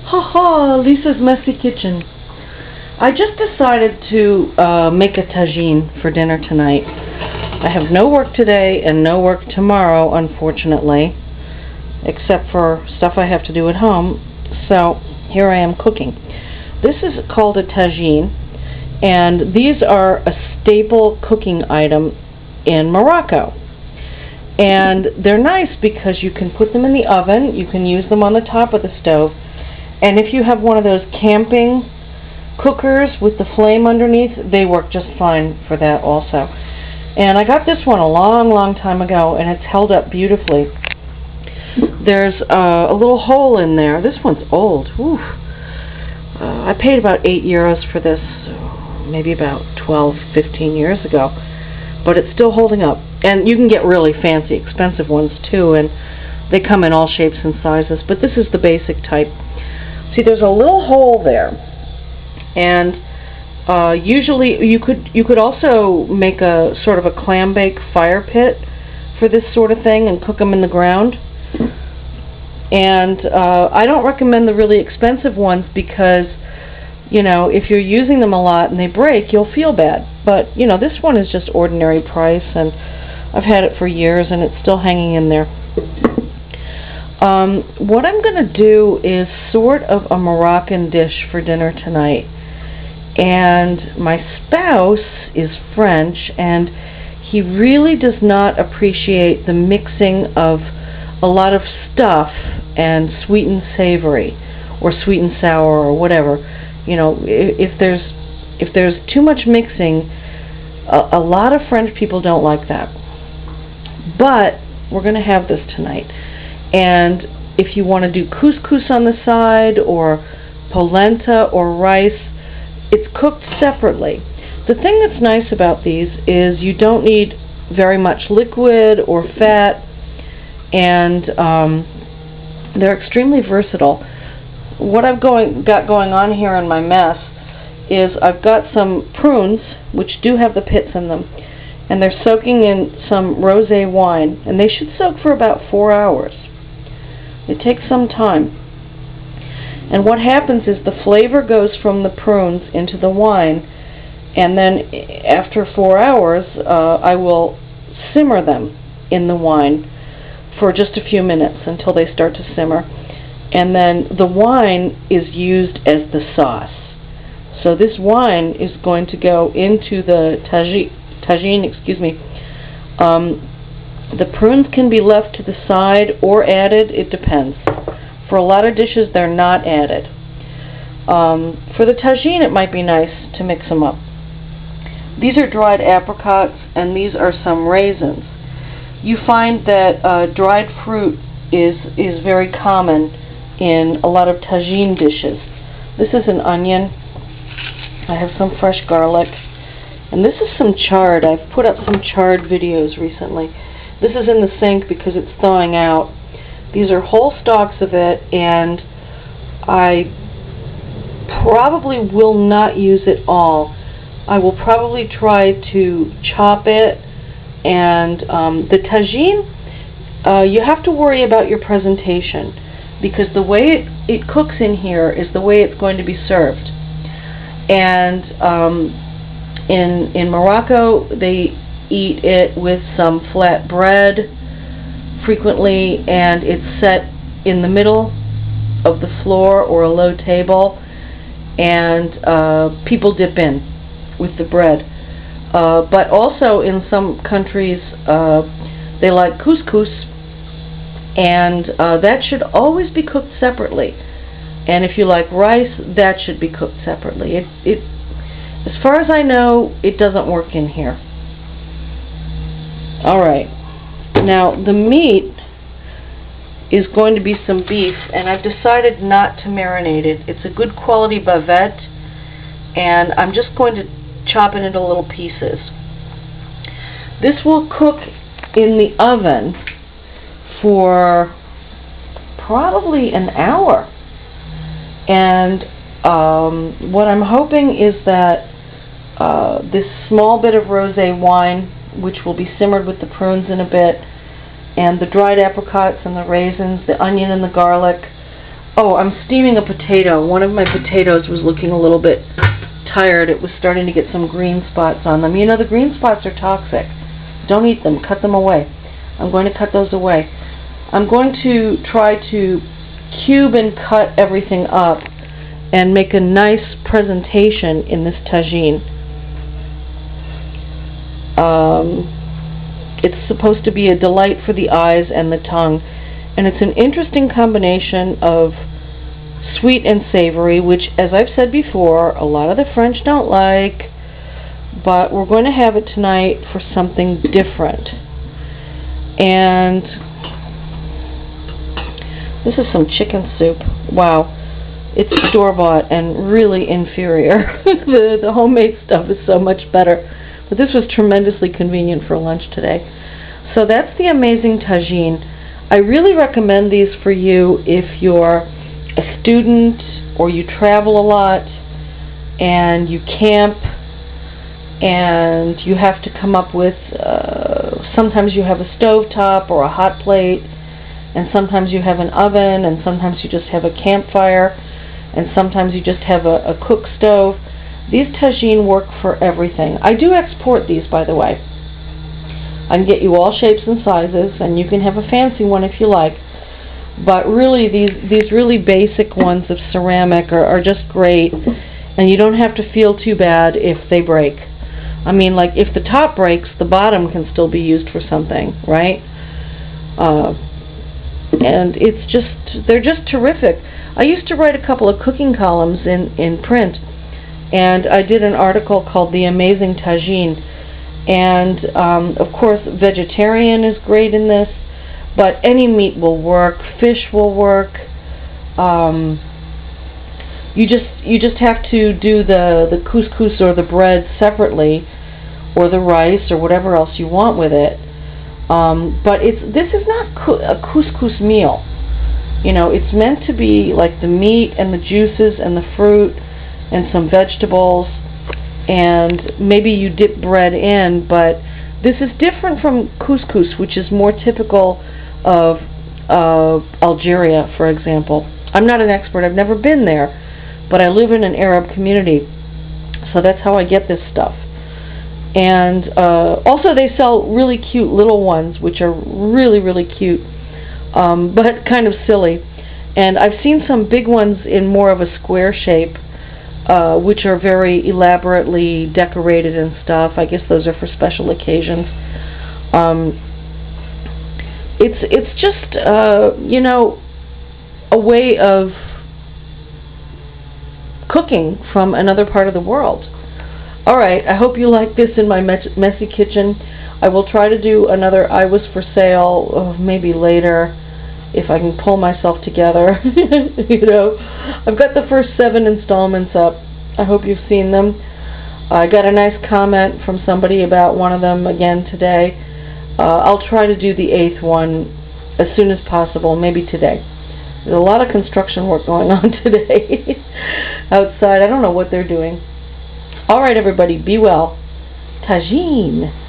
Haha, Lisa's messy kitchen. I just decided to make a tagine for dinner tonight. I have no work today and no work tomorrow, unfortunately, except for stuff I have to do at home. So here I am cooking. This is called a tagine, and these are a staple cooking item in Morocco. And they're nice because you can put them in the oven, you can use them on the top of the stove, and if you have one of those camping cookers with the flame underneath, they work just fine for that also. And I got this one a long time ago, and it's held up beautifully. There's a little hole in there. This one's old. Whew. I paid about €8 for this, maybe about 12-15 years ago, but it's still holding up. And you can get really fancy, expensive ones too, and they come in all shapes and sizes, but this is the basic type. See, there's a little hole there, and usually you could also make a sort of a clam bake fire pit for this sort of thing and cook them in the ground. And I don't recommend the really expensive ones because, you know, if you're using them a lot and they break, you'll feel bad. But, you know, this one is just ordinary price, and I've had it for years and it's still hanging in there. What I'm going to do is sort of a Moroccan dish for dinner tonight. And my spouse is French, and he really does not appreciate the mixing of a lot of stuff and sweet and savory, or sweet and sour, or whatever. You know, if there's too much mixing, a lot of French people don't like that. But we're going to have this tonight. And if you want to do couscous on the side, or polenta, or rice, it's cooked separately. The thing that's nice about these is you don't need very much liquid or fat, and they're extremely versatile. What I've got going on here in my mess is I've got some prunes, which do have the pits in them, and they're soaking in some rosé wine, and they should soak for about 4 hours. It takes some time. And what happens is the flavor goes from the prunes into the wine, and then after 4 hours I will simmer them in the wine for just a few minutes until they start to simmer. And then the wine is used as the sauce. So this wine is going to go into the tagine, excuse me. The prunes can be left to the side or added, it depends. For a lot of dishes, they're not added. For the tagine, it might be nice to mix them up. These are dried apricots, and these are some raisins. You find that dried fruit is very common in a lot of tagine dishes. This is an onion. I have some fresh garlic. And this is some chard. I've put up some chard videos recently. This is in the sink because it's thawing out. These are whole stalks of it, and I probably will not use it all. I will probably try to chop it. And the tagine, you have to worry about your presentation, because the way it cooks in here is the way it's going to be served. And in Morocco, they eat it with some flat bread frequently, and it's set in the middle of the floor or a low table, and people dip in with the bread. But also in some countries they like couscous, and that should always be cooked separately. And if you like rice, that should be cooked separately. As far as I know, it doesn't work in here. Alright, now the meat is going to be some beef, and I've decided not to marinate it. It's a good quality bavette, and I'm just going to chop it into little pieces. This will cook in the oven for probably an hour. And what I'm hoping is that this small bit of rosé wine, which will be simmered with the prunes in a bit, and the dried apricots and the raisins, the onion and the garlic, Oh, I'm steaming a potato. One of my potatoes was looking a little bit tired. It was starting to get some green spots on them. You know, the green spots are toxic. Don't eat them. Cut them away. I'm going to cut those away. I'm going to try to cube and cut everything up and make a nice presentation in this tagine. It's supposed to be a delight for the eyes and the tongue, and it's an interesting combination of sweet and savory, which, as I've said before, a lot of the French don't like, but we're going to have it tonight for something different. And this is some chicken soup. Wow, it's store-bought and really inferior. The homemade stuff is so much better. But this was tremendously convenient for lunch today. So that's the Amazing Tagine. I really recommend these for you if you're a student or you travel a lot and you camp and you have to come up with, sometimes you have a stovetop or a hot plate, and sometimes you have an oven, and sometimes you just have a campfire, and sometimes you just have a cook stove. These tagine work for everything. I do export these, by the way. I can get you all shapes and sizes, and you can have a fancy one if you like. But really, these really basic ones of ceramic are just great, and you don't have to feel too bad if they break. I mean, like, if the top breaks, the bottom can still be used for something, right? And they're just terrific. I used to write a couple of cooking columns in print, and I did an article called The Amazing Tagine. And, of course, vegetarian is great in this, but any meat will work. Fish will work. You just have to do the couscous or the bread separately, or the rice or whatever else you want with it. But this is not a couscous meal. You know, it's meant to be like the meat and the juices and the fruit and some vegetables, and maybe you dip bread in, but this is different from couscous, which is more typical of Algeria, for example. I'm not an expert, I've never been there, but I live in an Arab community, so that's how I get this stuff. And also they sell really cute little ones, which are really, really cute, but kind of silly. And I've seen some big ones in more of a square shape, which are very elaborately decorated and stuff. I guess those are for special occasions. It's just you know, a way of cooking from another part of the world. Alright, I hope you like this in my messy kitchen. I will try to do another I Was For Sale maybe later, if I can pull myself together. You know, I've got the first 7 installments up. I hope you've seen them. I got a nice comment from somebody about one of them again today. I'll try to do the 8th one as soon as possible, maybe today. There's a lot of construction work going on today outside. I don't know what they're doing. Alright, everybody, be well. Tagine.